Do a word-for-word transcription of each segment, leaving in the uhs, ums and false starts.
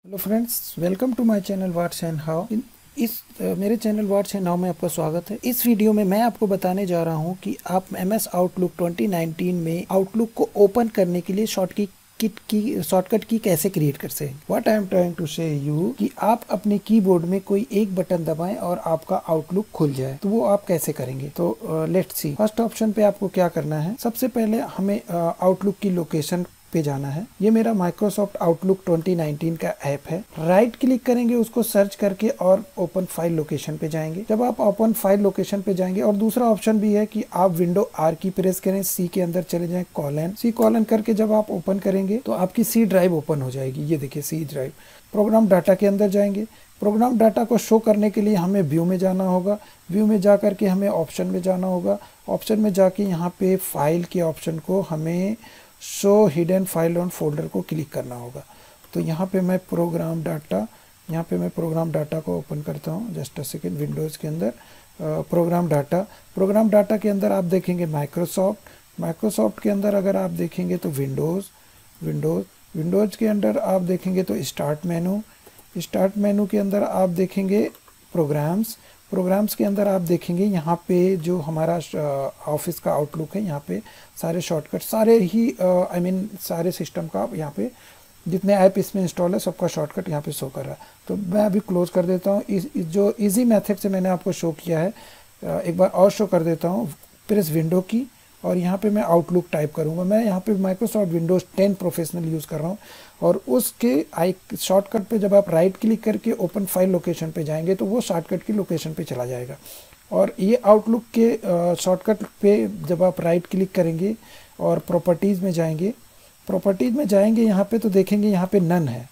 Hello friends, welcome to my channel what's and how. इस uh, मेरे channel what's and how में आपका स्वागत है। इस वीडियो में मैं आपको बताने जा रहा हूं कि आप M S Outlook twenty nineteen में आउटलुक को ओपन करने के लिए शॉर्ट की किट की शॉर्टकट की कैसे क्रिएट कर सकते हैं। What I am trying to say you कि आप अपने कीबोर्ड में कोई एक बटन दबाएं और आपका आउटलुक खुल जाए। तो वो आप कैसे करेंगे, तो लेट्स सी। फर्स्ट ऑप्शन पे आपको क्या करना है, सबसे पहले हमें आउटलुक uh, की लोकेशन पे जाना है। ये मेरा माइक्रोसॉफ्ट आउटलुक ट्वेंटी नाइनटीन का ऐप है। राइट क्लिक करेंगे उसको सर्च करके और ओपन फाइल लोकेशन पे जाएंगे। जब आप ओपन फाइल लोकेशन पे जाएंगे, और दूसरा ऑप्शन भी है कि आप विंडो आर की प्रेस करें, सी के अंदर चले जाएं, कॉलन सी कॉलन करके जब आप ओपन करेंगे तो आपकी सी ड्राइव ओपन हो जाएगी। ये देखिए सी ड्राइव। प्रोग्राम डाटा के अंदर जाएंगे। प्रोग्राम डाटा को शो करने के लिए हमें व्यू में जाना होगा। व्यू में जा करके हमें ऑप्शन में जाना होगा। ऑप्शन में जाके यहाँ पे फाइल के ऑप्शन को हमें show hidden file on folder को क्लिक करना होगा। तो यहाँ पे मैं प्रोग्राम डाटा यहाँ पे मैं प्रोग्राम डाटा को ओपन करता हूँ। Just a second. विंडोज़ के अंदर प्रोग्राम डाटा प्रोग्राम डाटा के अंदर आप देखेंगे माइक्रोसॉफ्ट माइक्रोसॉफ्ट के अंदर अगर आप देखेंगे तो विंडोज़ विंडोज़ विंडोज़ के अंदर आप देखेंगे तो स्टार्ट मेनू स्टार्ट मेनू के अंदर आप देखेंगे प्रोग्राम्स प्रोग्राम्स के अंदर आप देखेंगे यहाँ पे जो हमारा ऑफिस का आउटलुक है, यहाँ पे सारे शॉर्टकट सारे ही आई मीन सारे सिस्टम का यहाँ पे जितने ऐप इसमें इंस्टॉल है सबका शॉर्टकट यहाँ पे शो कर रहा है। तो मैं अभी क्लोज कर देता हूँ। इस, इस जो इजी मेथड से मैंने आपको शो किया है, एक बार और शो कर देता हूँ। प्रेस विंडो की और यहाँ पे मैं आउटलुक टाइप करूँगा। मैं यहाँ पे Microsoft Windows ten professional use कर रहा हूँ, और उसके आई शॉर्टकट पे जब आप राइट क्लिक करके ओपन फाइल लोकेशन पे जाएंगे तो वो शॉर्टकट की लोकेशन पे चला जाएगा। और ये आउटलुक के शॉर्टकट पे जब आप राइट क्लिक करेंगे और प्रॉपर्टीज़ में जाएंगे प्रॉपर्टीज़ में जाएंगे यहाँ पे तो देखेंगे यहाँ पे नन है।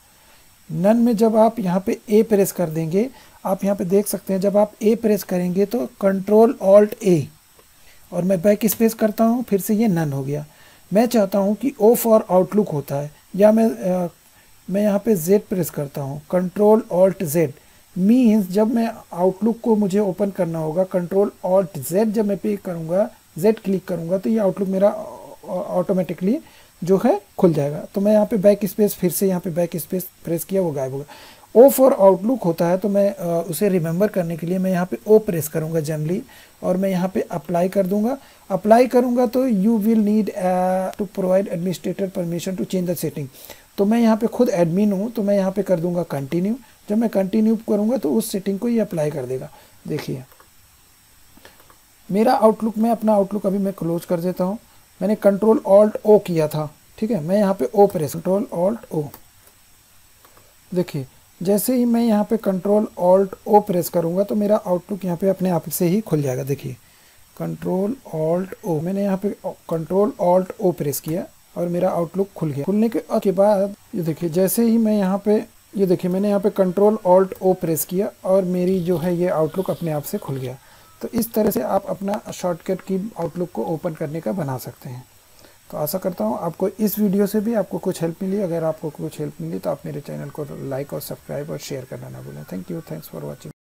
नन में जब आप यहाँ पे ए प्रेस कर देंगे, आप यहाँ पे देख सकते हैं जब आप ए प्रेस करेंगे तो कंट्रोल ऑल्ट ए, और मैं बैक स्पेस करता हूँ, फिर से ये नन हो गया। मैं चाहता हूँ कि ओ फॉर आउटलुक होता है, या मैं आ, मैं यहाँ पे जेड प्रेस करता हूँ, कंट्रोल ऑल्ट जेड मीन्स जब मैं आउटलुक को मुझे ओपन करना होगा, कंट्रोल ऑल्ट जेड जब मैं पे करूँगा, जेड क्लिक करूँगा तो ये आउटलुक मेरा ऑटोमेटिकली जो है खुल जाएगा। तो मैं यहाँ पे बैक स्पेस फिर से यहाँ पे बैक स्पेस प्रेस किया, वो गायब होगा। ओ फॉर आउटलुक होता है, तो मैं आ, उसे रिमेंबर करने के लिए मैं यहाँ पे ओ प्रेस करूँगा जनरली, और मैं यहाँ पे अप्लाई कर दूंगा। अप्लाई करूँगा तो you will need to provide administrator permission to change the setting. तो मैं यहाँ पे खुद एडमिन हूँ, तो मैं यहाँ पे कर दूंगा कंटिन्यू। जब मैं कंटिन्यू करूँगा तो उस सेटिंग को ये अप्लाई कर देगा। देखिए मेरा आउटलुक, मैं अपना आउटलुक अभी मैं क्लोज कर देता हूँ। मैंने कंट्रोल ऑल्ट ओ किया था, ठीक है। मैं यहाँ पे ओ प्रेस कंट्रोल ऑल्ट ओ, देखिए जैसे ही मैं यहाँ पे कंट्रोल ऑल्ट ओ प्रेस करूँगा तो मेरा आउटलुक यहाँ पे अपने आप से ही खुल जाएगा। देखिए कंट्रोल ऑल्ट ओ, मैंने यहाँ पे कंट्रोल ऑल्ट ओ प्रेस किया और मेरा आउटलुक खुल गया। खुलने के, के बाद ये देखिए जैसे ही मैं यहाँ पे ये देखिए मैंने यहाँ पे कंट्रोल ऑल्ट ओ प्रेस किया और मेरी जो है ये आउटलुक अपने आप से खुल गया। तो इस तरह से आप अपना शॉर्टकट की आउटलुक को ओपन करने का बना सकते हैं। तो आशा करता हूँ आपको इस वीडियो से भी आपको कुछ हेल्प मिली। अगर आपको कुछ हेल्प मिली तो आप मेरे चैनल को लाइक और सब्सक्राइब और शेयर करना ना भूलें। Thank you, thanks for watching.